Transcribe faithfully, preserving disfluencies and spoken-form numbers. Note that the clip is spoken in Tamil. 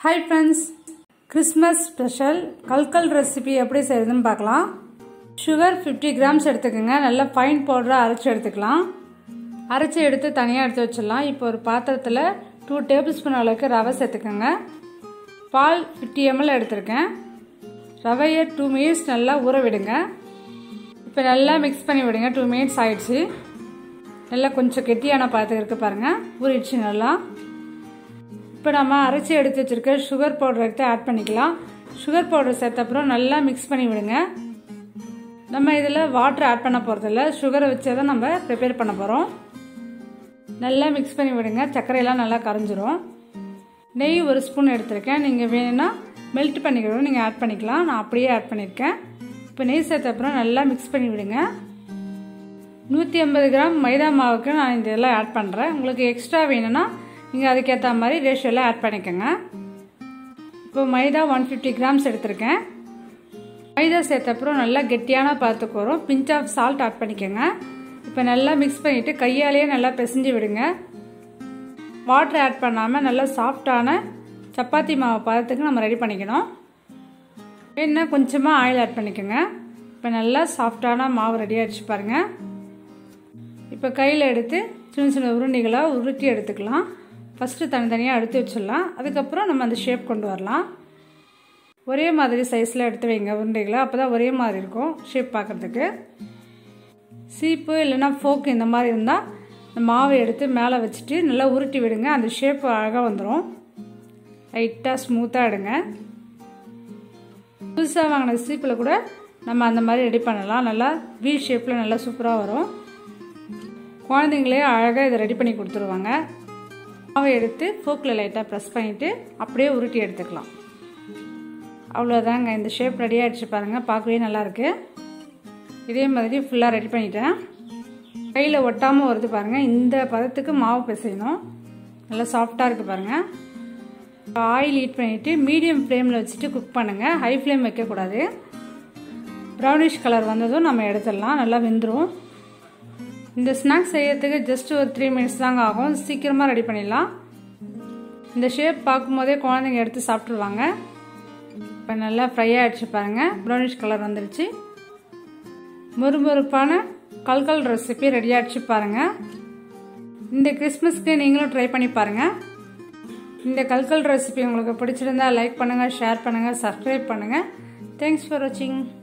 Hi friends, Christmas special kalkal recipe எப்படி செய்யறதுன்னு பார்க்கலாம். சுகர் fifty grams எடுத்துக்கங்க. நல்ல ஃபைன் பவுடரா அரைச்சு எடுத்துக்கலாம். அரைச்சு எடுத்து தனியா எடுத்து வச்சிடலாம். இப்போ ஒரு பாத்திரத்துல two tablespoon அளவுக்கு ரவை சேர்த்துக்கங்க. பால் fifty milliliters எடுத்துர்க்கேன். ரவையை two minutes நல்லா ஊற விடுங்க. இப்போ நல்லா mix பண்ணி விடுங்க. two minutes ஆயிடுச்சு. நல்லா கொஞ்சம் கெட்டியான பாத்திரம் இருக்கு பாருங்க. ஊறிடுச்சு நல்லா. இப்போ நம்ம அரைச்சி எடுத்து வச்சிருக்க சுகர் பவுடர் எடுத்து ஆட் பண்ணிக்கலாம். சுகர் பவுடர் சேர்த்த அப்புறம் நல்லா மிக்ஸ் பண்ணி விடுங்க. நம்ம இதில் வாட்டர் ஆட் பண்ண போகிறதில்ல, சுகரை வச்சே தான் நம்ம ப்ரிப்பேர் பண்ண போகிறோம். நல்லா மிக்ஸ் பண்ணி விடுங்க. சர்க்கரையெல்லாம் நல்லா கரைஞ்சிரும். நெய் ஒரு ஸ்பூன் எடுத்திருக்கேன். நீங்கள் வேணும்னா மெல்ட் பண்ணிக்கிறோம், நீங்கள் ஆட் பண்ணிக்கலாம். நான் அப்படியே ஆட் பண்ணியிருக்கேன். இப்போ நெய் சேர்த்த அப்புறம் நல்லா மிக்ஸ் பண்ணி விடுங்க. நூற்றி ஐம்பது கிராம் மைதா மாவுக்கு நான் இதெல்லாம் ஆட் பண்ணுறேன். உங்களுக்கு எக்ஸ்ட்ரா வேணும்னா நீங்கள் அதுக்கேற்ற மாதிரி ரேஷியோவில் ஆட் பண்ணிக்கோங்க. இப்போ மைதா ஒன் ஃபிஃப்டி கிராம்ஸ் எடுத்திருக்கேன். மைதா சேர்த்த அப்புறம் நல்லா கெட்டியான பார்த்துக்கு வரும். பிஞ்ச் ஆஃப் சால்ட் ஆட் பண்ணிக்கோங்க. இப்போ நல்லா மிக்ஸ் பண்ணிவிட்டு கையாலேயே நல்லா பிசைஞ்சு விடுங்க. வாட்டர் ஆட் பண்ணாமல் நல்லா சாஃப்டான சப்பாத்தி மாவு பதத்துக்கு நம்ம ரெடி பண்ணிக்கணும். என்ன கொஞ்சமாக ஆயில் ஆட் பண்ணிக்கோங்க. இப்போ நல்லா சாஃப்டான மாவு ரெடி ஆகிடுச்சு பாருங்கள். இப்போ கையில் எடுத்து சின்ன சின்ன உருண்டைகளாக உருட்டி எடுத்துக்கலாம். ஃபஸ்ட்டு தனித்தனியாக எடுத்து வச்சிடலாம். அதுக்கப்புறம் நம்ம அந்த ஷேப் கொண்டு வரலாம். ஒரே மாதிரி சைஸில் எடுத்து வைங்க உருண்டைகளை, அப்போ தான் ஒரே மாதிரி இருக்கும் ஷேப் பார்க்குறதுக்கு. சீப்பு இல்லைன்னா ஃபோக்கு இந்த மாதிரி இருந்தால் இந்த மாவை எடுத்து மேலே வச்சுட்டு நல்லா உருட்டி விடுங்க. அந்த ஷேப் அழகாக வந்துடும். லைட்டாக ஸ்மூத்தாக எடுங்க. புதுசாக வாங்கின சீப்பில் கூட நம்ம அந்த மாதிரி ரெடி பண்ணலாம். நல்லா வி ஷேப்பில் நல்லா சூப்பராக வரும். குழந்தைங்களே அழகாக இதை ரெடி பண்ணி கொடுத்துருவாங்க. மாவை எடுத்து ஃபோக்கில் லைட்டாக ப்ரெஸ் பண்ணிவிட்டு அப்படியே உருட்டி எடுத்துக்கலாம். அவ்வளோதாங்க, இந்த ஷேப் ரெடி ஆகிடுச்சு பாருங்கள். பார்க்கவே நல்லாயிருக்கு. இதே மாதிரி ஃபுல்லாக ரெடி பண்ணிட்டேன். கையில் ஒட்டாமல் வருது பாருங்கள். இந்த பதத்துக்கு மாவு பிசையணும். நல்லா சாஃப்டாக இருக்குது பாருங்கள். ஆயில் ஹீட் பண்ணிவிட்டு மீடியம் ஃப்ளேமில் வச்சுட்டு குக் பண்ணுங்கள். ஹை ஃப்ளேம் வைக்கக்கூடாது. ப்ரௌனிஷ் கலர் வந்ததும் நம்ம எடுத்துடலாம். நல்லா வெந்துடும். இந்த ஸ்நாக்ஸ் செய்யறதுக்கு ஜஸ்ட் ஒரு த்ரீ மினிட்ஸ் தாங்க ஆகும். சீக்கிரமாக ரெடி பண்ணிடலாம். இந்த ஷேப் பார்க்கும்போதே குழந்தைங்க எடுத்து சாப்பிட்ருவாங்க. இப்போ நல்லா ஃப்ரை ஆகிடுச்சு பாருங்கள். ப்ரௌனிஷ் கலர் வந்துடுச்சு. மொறுமொறுப்பான கல்கல் ரெசிபி ரெடி ஆகிடுச்சு பாருங்கள். இந்த கிறிஸ்மஸ்க்கு நீங்களும் ட்ரை பண்ணி பாருங்கள். இந்த கல்கல் ரெசிபி உங்களுக்கு பிடிச்சிருந்தா லைக் பண்ணுங்கள், ஷேர் பண்ணுங்கள், சப்ஸ்கிரைப் பண்ணுங்கள். தேங்க்ஸ் ஃபார் வாட்சிங்.